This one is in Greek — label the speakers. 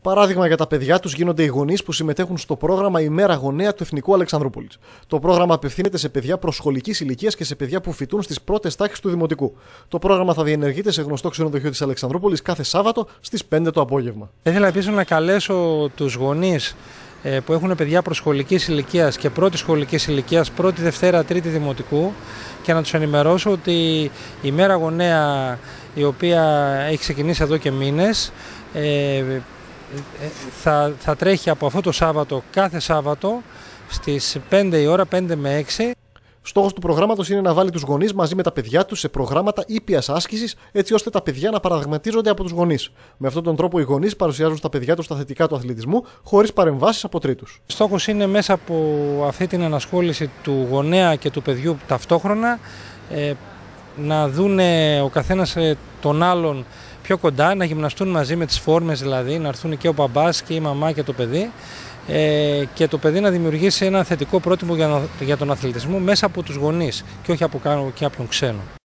Speaker 1: Παράδειγμα για τα παιδιά τους γίνονται οι γονείς που συμμετέχουν στο πρόγραμμα Ημέρα Γονέα του Εθνικού Αλεξανδρούπολης. Το πρόγραμμα απευθύνεται σε παιδιά προσχολικής ηλικίας και σε παιδιά που φοιτούν στις πρώτες τάξεις του Δημοτικού. Το πρόγραμμα θα διενεργείται σε γνωστό ξενοδοχείο της Αλεξανδρούπολης κάθε Σάββατο στις 5 το απόγευμα.
Speaker 2: Ήθελα επίσης να καλέσω τους γονείς που έχουν παιδιά προσχολικής ηλικίας και πρώτης σχολικής ηλικίας, πρώτη, Δευτέρα, Τρίτη Δημοτικού, και να τους ενημερώσω ότι η Ημέρα Γονέα, η οποία έχει ξεκινήσει εδώ και μήνες, θα τρέχει από αυτό το Σάββατο κάθε Σάββατο στις 5 η ώρα, 5 με 6.
Speaker 1: Στόχος του προγράμματος είναι να βάλει τους γονείς μαζί με τα παιδιά τους σε προγράμματα ήπιας άσκησης, έτσι ώστε τα παιδιά να παραδειγματίζονται από τους γονείς. Με αυτόν τον τρόπο οι γονείς παρουσιάζουν στα παιδιά τους τα θετικά του αθλητισμού, χωρίς παρεμβάσεις από τρίτους.
Speaker 2: Στόχος είναι μέσα από αυτή την ενασχόληση του γονέα και του παιδιού ταυτόχρονα να δουν ο καθένας τον άλλον πιο κοντά, να γυμναστούν μαζί με τις φόρμες, δηλαδή να έρθουν και ο μπαμπάς και η μαμά και το παιδί, και το παιδί να δημιουργήσει ένα θετικό πρότυπο για τον αθλητισμό μέσα από τους γονείς και όχι από κάποιον ξένο.